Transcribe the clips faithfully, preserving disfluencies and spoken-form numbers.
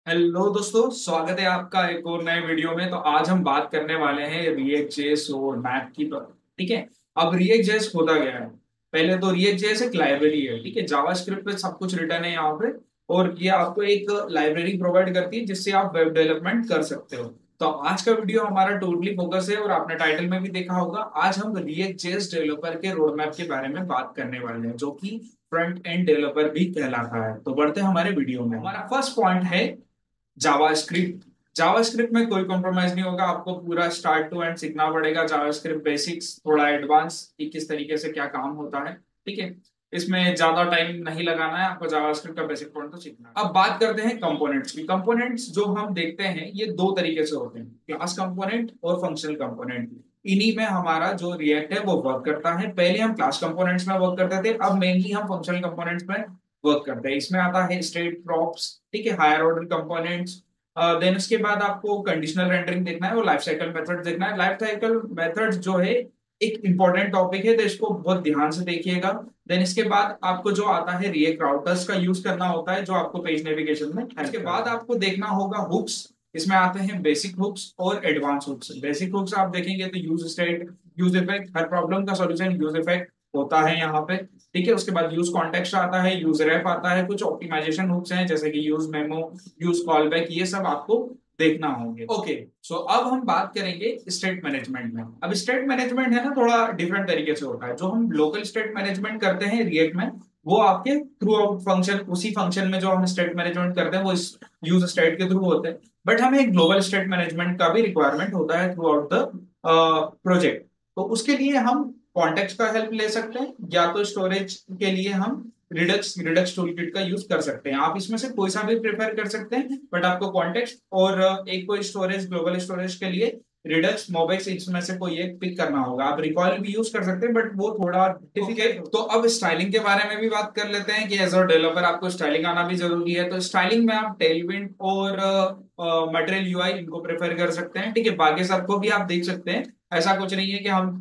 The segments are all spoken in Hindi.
हेलो दोस्तों, स्वागत है आपका एक और नए वीडियो में। तो आज हम बात करने वाले हैं रिएक्ट जेएस और मैप की। ठीक है। अब रिएक्ट जेएस होता गया है। पहले तो रिएक्ट जेएस एक लाइब्रेरी है, ठीक है। जावास्क्रिप्ट पे सब कुछ रिटर्न है यहाँ पे। और ये आपको एक लाइब्रेरी प्रोवाइड करती है जिससे आप वेब डेवलपमेंट कर सकते हो। तो आज का वीडियो हमारा टोटली फोकस है, और आपने टाइटल में भी देखा होगा, आज हम रिएक्ट जेएस डेवलपर के रोड मैप के बारे में बात करने वाले हैं, जो कि फ्रंट एंड डेवलपर भी कहलाता है। तो बढ़ते हैं हमारे वीडियो में। हमारा फर्स्ट पॉइंट है जावास्क्रिप्ट। जावास्क्रिप्ट में कोई कॉम्प्रोमाइज नहीं होगा, आपको पूरा स्टार्ट टू एंड सीखना पड़ेगा। जावास्क्रिप्ट बेसिक्स, थोड़ा एडवांस कि किस तरीके से क्या काम होता है। ठीक है। इसमें ज्यादा टाइम नहीं लगाना है आपको, जावास्क्रिप्ट का बेसिक पॉइंट तो सीखना है। अब बात करते हैं कंपोनेंट्स की। कंपोनेंट्स जो हम देखते हैं ये दो तरीके से होते हैं, क्लास कंपोनेंट और फंक्शनल कंपोनेंट। इन्हीं में हमारा जो रिएक्ट है वो वर्क करता है। पहले हम क्लास कंपोनेंट्स में वर्क करते थे, अब मेनली हम फंक्शनल कंपोनेंट्स में वर्क करते हैं। इसमें आता है स्टेट प्रॉप्स, ठीक है, हायर ऑर्डर कंपोनेंट्स। देन उसके बाद आपको कंडीशनल रेंडरिंग देखना है और लाइफ साइकिल मेथड देखना है। लाइफ साइकिल मेथड जो है एक इंपॉर्टेंट टॉपिक है, तो इसको बहुत ध्यान से देखिएगा। देन इसके बाद आपको जो आता है रिएक्ट राउटर्स का यूज करना होता है, जो आपको पेज नेविगेशन में। इसके बाद आपको देखना होगा हुक्स। इसमें आते हैं बेसिक हुक्स और एडवांस हुक्स। बेसिक हुक्स आप देखेंगे तो यूज स्टेट, यूज इफेक्ट, हर प्रॉब्लम का सॉल्यूशन यूज इफेक्ट होता है यहाँ पे। ठीक है। उसके बाद यूज कॉन्टेक्स्ट आता है, यूज रेफ आता है, कुछ ऑप्टिमाइजेशन हुक्स हैं जैसे कि यूज मेमो, यूज कॉलबैक, ये सब आपको देखना होंगे। ओके। सो अब हम बात करेंगे स्टेट मैनेजमेंट में। अब स्टेट मैनेजमेंट है ना, थोड़ा डिफरेंट तरीके से होता है। जो हम लोकल स्टेट मैनेजमेंट करते हैं रिएक्ट में, वो आपके थ्रू आउट फंक्शन, उसी फंक्शन में जो हम स्टेट मैनेजमेंट करते हैं वो इस यूज स्टेट के थ्रू होते हैं। बट हमें एक ग्लोबल स्टेट मैनेजमेंट का भी रिक्वायरमेंट होता है थ्रू आउट द प्रोजेक्ट। तो उसके लिए हम कॉन्टेक्स्ट का हेल्प ले सकते हैं, या तो स्टोरेज के लिए हम रिडक्स रिडक्स टूलकिट का यूज कर सकते हैं। आप इसमें से कोई सा भी प्रेफर कर सकते हैं, बट आपको कॉन्टेक्स्ट और एक कोई स्टोरेज, ग्लोबल स्टोरेज के लिए रिडक्स, मोबेक्स, इसमें से कोई एक पिक करना होगा। आप रिकॉइल भी यूज कर सकते हैं, बट वो थोड़ा डिफिकल्ट है। तो अब स्टाइलिंग के बारे में भी बात कर लेते हैं कि एज अ डेवलपर आपको स्टाइलिंग आना भी जरूरी है। तो स्टाइलिंग में आप टेलविंड और मटेरियल यूआई इनको प्रेफर कर सकते हैं। ठीक है। बाकी सबको भी आप देख सकते हैं। ऐसा कुछ नहीं है कि हम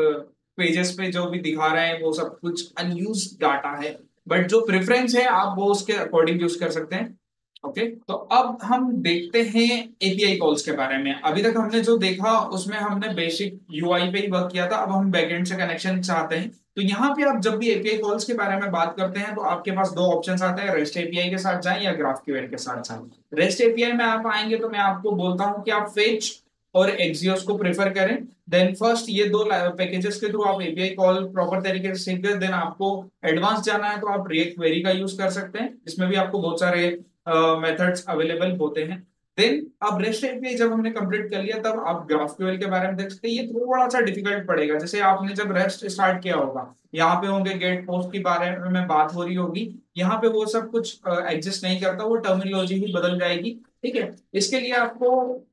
पेजेस पे जो भी दिखा रहे हैं वो सब कुछ अनयूज डाटा है, बट जो प्रेफरेंस है आप वो उसके अकॉर्डिंग यूज कर सकते हैं। ओके। तो अब हम देखते हैं एपीआई कॉल्स के बारे में। अभी तक हमने जो देखा उसमें हमने बेसिक यूआई पे ही वर्क किया था। अब हम बैकएंड से कनेक्शन चाहते हैं। तो यहाँ पे आप जब भी एपीआई कॉल्स के बारे में बात करते हैं तो आपके पास दो ऑप्शंस आते हैं, रेस्ट एपीआई के साथ जाएं या ग्राफक्यूएल के साथ जाएं। रेस्ट एपीआई में आप आएंगे तो मैं आपको बोलता हूँ कि आप फेच और एक्सियोस को प्रेफर करें। देन फर्स्ट ये दो पैकेजेस के थ्रू आप एपीआई कॉल प्रॉपर तरीके से सीख गए। देन आपको एडवांस जाना है तो आप रिएक्ट क्वेरी का यूज कर सकते हैं, इसमें भी आपको बहुत सारे मेथड्स अवेलेबल होते हैं। देन अब रेस्ट एपीआई जब हमने कंप्लीट कर लिया तब आप ग्राफक्यूएल के बारे में देख सकते हैं। ये थोड़ा सा डिफिकल्ट पड़ेगा। जैसे आपने जब रेस्ट स्टार्ट किया होगा, यहाँ पे होंगे गेट पोस्ट के बारे में बात हो रही होगी, यहाँ पे वो सब कुछ एग्जिस्ट नहीं करता, वो टर्मिनोलॉजी ही बदल जाएगी। ठीक है। इसके लिए आपको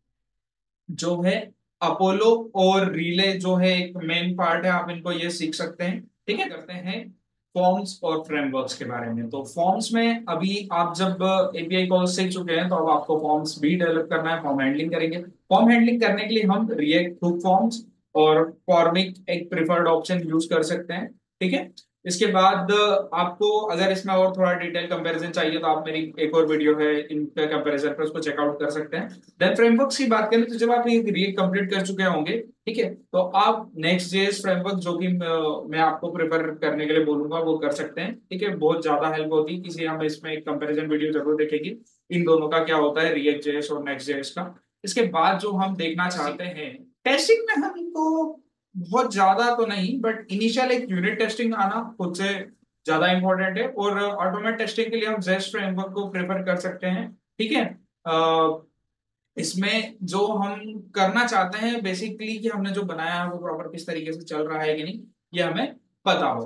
जो है अपोलो और रिले जो है एक मेन पार्ट है, आप इनको ये सीख सकते हैं। ठीक है। करते हैं फॉर्म्स और फ्रेमवर्क्स के बारे में। तो फॉर्म्स में अभी आप जब एपीआई कॉल सीख चुके हैं तो अब आपको फॉर्म्स भी डेवलप करना है, फॉर्म हैंडलिंग करेंगे। फॉर्म हैंडलिंग करने के लिए हम रिएक्ट हुक फॉर्म्स और फॉर्मिक एक प्रिफर्ड ऑप्शन यूज कर सकते हैं। ठीक है। इसके बाद आपको अगर इसमें और थोड़ा डिटेल कंपैरिजन चाहिए तो आप मेरी एक और वीडियो है इनका कंपैरिजन पर, उसको चेकआउट कर सकते हैं। देन फ्रेमवर्क्स की बात करें तो जब आप ये रिएक्ट कंप्लीट कर चुके होंगे, ठीक है, तो आप नेक्स्ट जेएस फ्रेमवर्क जो कि मैं आपको प्रेफर करने के लिए बोलूंगा वो कर सकते हैं। ठीक है। बहुत ज्यादा हेल्प होगी, इसलिए हम इसमें एक कंपैरिजन वीडियो जरूर देखेंगे इन दोनों का क्या होता है, रिएक्ट जेएस और नेक्स्ट जेएस का। इसके बाद जो हम देखना चाहते हैं टेस्टिंग में, हमको बहुत ज्यादा तो नहीं, बट इनिशियल एक यूनिट टेस्टिंग आना खुद से ज्यादा इंपॉर्टेंट है। और ऑटोमेट टेस्टिंग के लिए हम जेस्ट फ्रेमवर्क को प्रेफर कर सकते हैं। ठीक है। अ, इसमें जो हम करना चाहते हैं बेसिकली कि हमने जो बनाया है वो प्रॉपर किस तरीके से चल रहा है कि नहीं, ये हमें पता हो।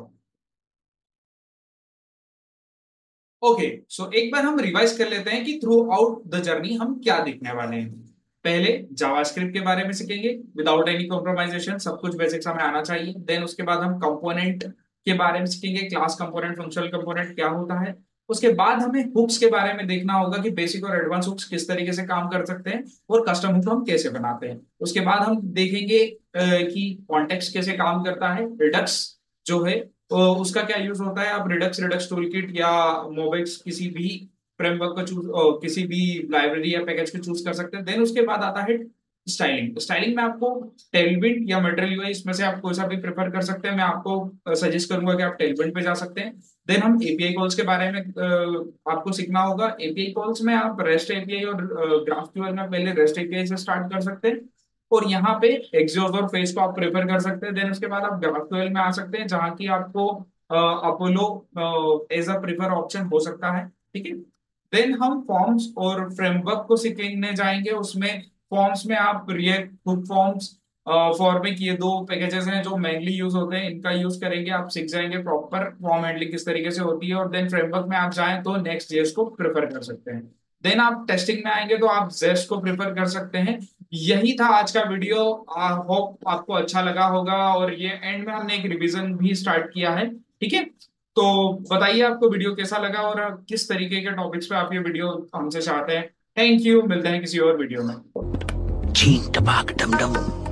ओके। सो एक बार हम रिवाइज कर लेते हैं कि थ्रू आउट द जर्नी हम क्या देखने वाले हैं। पहले जावास्क्रिप्ट के बारे में सीखेंगे विदाउट एनी कॉम्प्रोमाइजेशन, सब कुछ बेसिक्स हमें आना चाहिए। देन उसके बाद हम कंपोनेंट के बारे में सीखेंगे, क्लास कंपोनेंट, फंक्शनल कंपोनेंट क्या होता है। उसके बाद हमें हुक्स के बारे में देखना होगा कि बेसिक और एडवांस हुक्स किस तरीके से काम कर सकते हैं और कस्टम हुक हम कैसे बनाते हैं। उसके बाद हम देखेंगे अ, कि कॉन्टेक्स्ट कैसे काम करता है, रिडक्स जो है तो उसका क्या यूज होता है। आप रिडक्स, रिडक्स टूलकिट या मोबेक्स किसी भी फ्रेमवर्क को चूज, किसी भी लाइब्रेरी या पैकेज को चूज कर सकते हैं। देन उसके बाद आता है स्टाइलिंग। स्टाइलिंग में आपको टेलबिट या मटेरियल यूआई, इसमें से आप कोई सा भी प्रेफर कर सकते हैं। मैं आपको सजेस्ट करूंगा कि आप टेलबिट पे जा सकते हैं। देन हम एपीआई कॉल्स के बारे में अ, आपको सीखना होगा। एपीआई कॉल्स में आप रेस्ट एपीआई और ग्राफक्यूएल में पहले रेस्ट एपीआई से स्टार्ट कर सकते हैं, और यहाँ पे एक्सियोस और फेस को आप प्रेफर कर सकते हैं। देन उसके बाद आप ग्राफक्यूएल में आ सकते हैं, जहाँ की आपको Apollo as a prefer option हो सकता है, ठीक है। देन हम फॉर्म्स और फ्रेमवर्क को सीखने जाएंगे। उसमें फॉर्म्स में आप रिएक्ट, हुक फॉर्म्स, फॉर्मिक, ये दो पैकेजेस हैं जो मेनली यूज होते हैं, इनका यूज करेंगे। आप सीख जाएंगे प्रॉपर फॉर्म हैंडलिंग किस तरीके से होती है। और देन फ्रेमवर्क में आप जाएं तो नेक्स्ट जेएस को प्रेफर कर सकते हैं। देन आप टेस्टिंग में आएंगे तो आप जेस्ट को प्रेफर कर सकते हैं। यही था आज का वीडियो। आई होप आपको अच्छा लगा होगा, और ये एंड में हमने एक रिवीजन भी स्टार्ट किया है, ठीक है। तो बताइए आपको वीडियो कैसा लगा, और किस तरीके के टॉपिक्स पे आप ये वीडियो हमसे चाहते हैं। थैंक यू, मिलते हैं किसी और वीडियो में। चीन टपाक डम डम।